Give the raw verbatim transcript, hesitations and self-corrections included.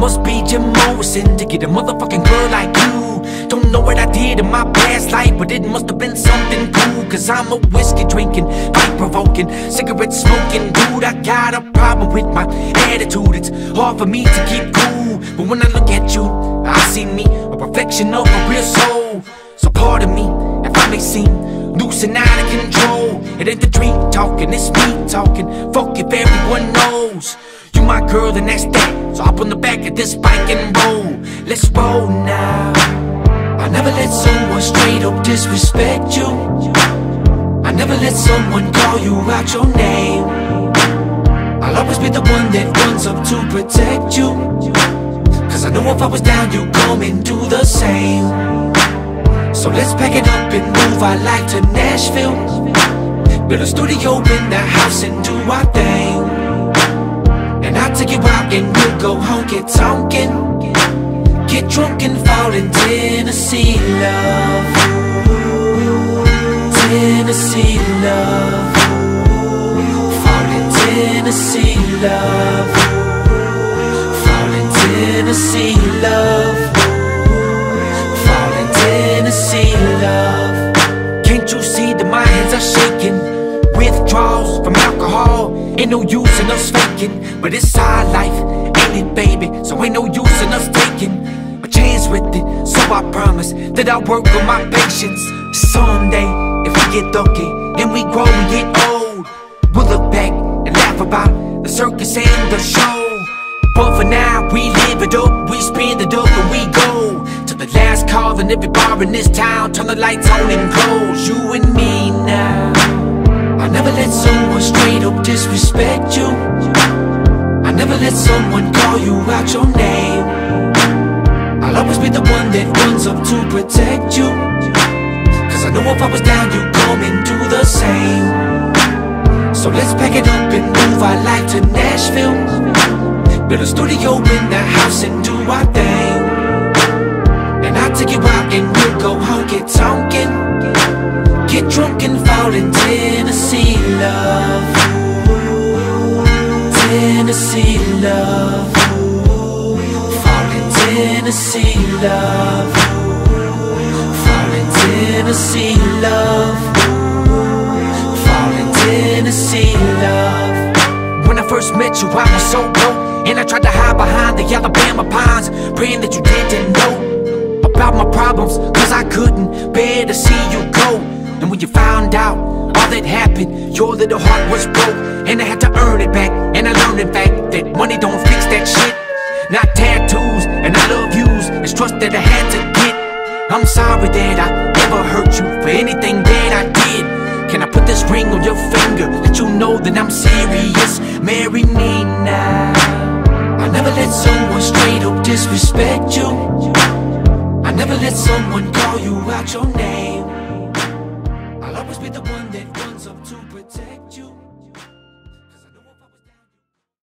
must be Jim Morrison to get a motherfucking girl like you. Don't know what I did in my past life, but it must have been something cool. Cause I'm a whiskey drinking, fight provoking, cigarette smoking dude. I got a problem with my attitude. It's hard for me to keep cool, but when I look at you, I see me, a reflection of a real soul. So pardon me if I may seem loose and out of control. It ain't the dream talking, it's me talking. Fuck if everyone knows you my girl and that's that. So hop on the back of this bike and roll. Let's roll now. I never let someone straight up disrespect you. I never let someone call you out your name. I'll always be the one that runs up to protect you. Cause I know if I was down you'd come and do the same. So let's pack it up and move our life to Nashville. Build a studio in the house and do our thing. And I'll take you out and we'll go honky-tonkin'. Get drunk and fall in Tennessee love. Tennessee love. Fall in Tennessee love. Fall in Tennessee love. Fall in Tennessee love. Can't you see that my hands are shaking? Withdrawals from alcohol, ain't no use in us faking. But it's our life, ain't it baby? So ain't no use in us taking a chance with it. So I promise that I'll work on my patience. Someday, if we get lucky and we grow and get old, we'll look back and laugh about the circus and the show. But for now, we live it up, we spend it up and we go to the last call in every bar in this town. Turn the lights on and close, you and me now. I never let someone straight up disrespect you. I never let someone call you out your name. I'll always be the one that runs up to protect you. Cause I know if I was down you'd come and do the same. So let's pack it up and move our life to Nashville. Build a studio in the house and do our thing. And I'll take you out and we'll go honky-tonkin'. Get drunk and fall in Tennessee love. Tennessee love. Fall in Tennessee love. Fall in Tennessee love. Fall in Tennessee love. When I first met you I was so broke, and I tried to hide behind the Alabama pines, praying that you didn't know about my problems, cause I couldn't bear to see you go. And when you found out all that happened, your little heart was broke, and I had to earn it back. And I learned in fact that money don't fix that shit. Not tattoos and I love yous, it's trust that I had to get. I'm sorry that I ever hurt you for anything that I did. Can I put this ring on your finger, let you know that I'm serious? Marry me now. I never let someone straight up disrespect you. I never let someone call you out your name. I'll always be the one